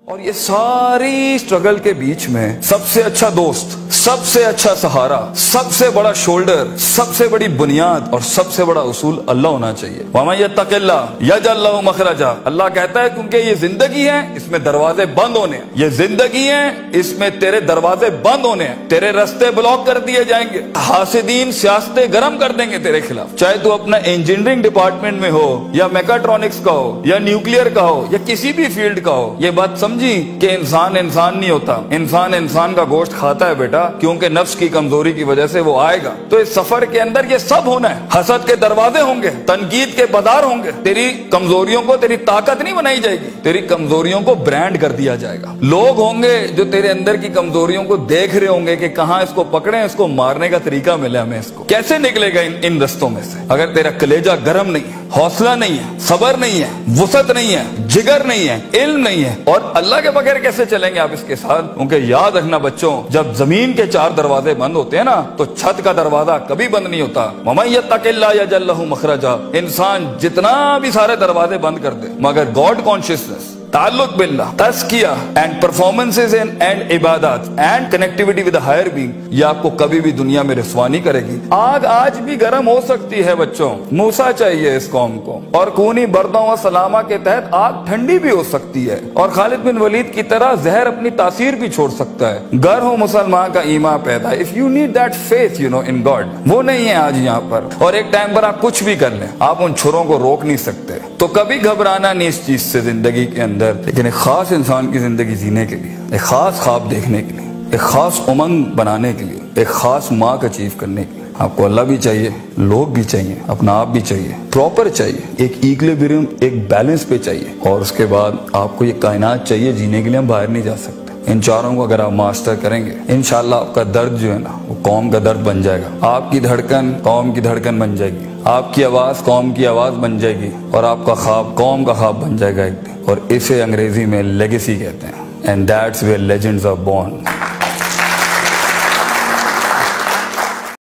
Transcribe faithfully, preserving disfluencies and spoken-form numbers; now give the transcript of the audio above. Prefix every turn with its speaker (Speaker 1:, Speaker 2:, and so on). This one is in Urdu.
Speaker 1: اور یہ ساری اسٹرگل کے بیچ میں سب سے اچھا دوست، سب سے اچھا سہارا، سب سے بڑا شولڈر، سب سے بڑی بنیاد اور سب سے بڑا اصول اللہ ہونا چاہیے۔ وَمَن يَتَّقِ اللَّهَ يَجْعَل لَّهُ مَخْرَجًا، اللہ کہتا ہے کیونکہ یہ زندگی ہے، اس میں دروازے بند ہونے ہیں، یہ زندگی ہے، اس میں تیرے دروازے بند ہونے ہیں، تیرے رستے بلاک کر دیے جائیں گے، حاسدین سیاستیں گرم کر دیں گے تیرے خلاف، چاہے تو اپنا انجینئرنگ ڈپارٹمنٹ میں ہو یا میکاٹرونکس کا ہو یا نیوکلیئر کا ہو یا کسی بھی فیلڈ کا ہو۔ یہ بات سمجھی کہ انسان انسان نہیں ہوتا، انسان انسان کا گوشت کھاتا ہے بیٹا، کیونکہ نفس کی کمزوری کی وجہ سے وہ آئے گا۔ تو اس سفر کے اندر یہ سب ہونا ہے، حسد کے دروازے ہوں گے، تنقید کے بازار ہوں گے، تیری کمزوریوں کو تیری طاقت نہیں بنائی جائے گی، تیری کمزوریوں کو برانڈ کر دیا جائے گا۔ لوگ ہوں گے جو تیرے اندر کی کمزوریوں کو دیکھ رہے ہوں گے کہ کہاں اس کو پکڑیں، اس کو مارنے کا طریقہ ملے ہمیں، اس کو کیسے نکلے گا ان ان رستوں میں سے۔ اگر تیرا کلیجہ گرم نہیں ہے، حوصلہ نہیں ہے، صبر نہیں ہے، وسعت نہیں ہے، جگر نہیں ہے، علم نہیں ہے، اور اللہ کے بغیر کیسے چلیں گے آپ اس کے ساتھ؟ کیونکہ یاد رکھنا بچوں، جب زمین کے چار دروازے بند ہوتے ہیں نا تو چھت کا دروازہ کبھی بند نہیں ہوتا۔ وَمَن يَتَّقِ اللَّهَ يَجْعَل لَّهُ مَخْرَجًا، انسان جتنا بھی سارے دروازے بند کر دے مگر گاڈ کانشیسنس، تعلق باللہ، تزکیہ اینڈ پرفارمنسز اینڈ عبادات and connectivity with higher being, یہ آپ کو کبھی بھی دنیا میں رسوا نہیں کرے گی۔ آگ آج بھی گرم ہو سکتی ہے بچوں، موسیٰ چاہیے اس قوم کو، اور کونی بردوں و سلامہ کے تحت آگ ٹھنڈی بھی ہو سکتی ہے، اور خالد بن ولید کی طرح زہر اپنی تاثیر بھی چھوڑ سکتا ہے۔ گر ہو مسلمان کا ایمان پیدا، if you need that faith you know in God، وہ نہیں ہے آج یہاں پر، اور ایک ٹائم پر آپ کچھ بھی کر لیں، آپ ان چھروں کو روک نہیں سکتے۔ تو کبھی گھبرانا نہیں اس چیز سے زندگی کے اندر، لیکن ایک خاص انسان کی زندگی جینے کے لیے، ایک خاص خواب دیکھنے کے لیے، ایک خاص امنگ بنانے کے لیے، ایک خاص مارک اچیو کرنے کے لیے آپ کو اللہ بھی چاہیے، لوگ بھی چاہیے، اپنا آپ بھی چاہیے، پراپر چاہیے، ایک ایکولیبریم، ایک بیلنس پہ چاہیے، اور اس کے بعد آپ کو یہ کائنات چاہیے جینے کے لیے ہم باہر نہیں جا سکتے۔ ان چاروں کو اگر آپ ماسٹر کریں گے انشاءاللہ آپ کا درد جو ہے نا وہ قوم کا درد بن جائے گا، آپ کی دھڑکن قوم کی دھڑکن بن جائے گی، آپ کی آواز قوم کی آواز بن جائے گی، اور آپ کا خواب قوم کا خواب بن جائے گا ایک دن، اور اسے انگریزی میں لیگیسی کہتے ہیں، and that's where legends are born۔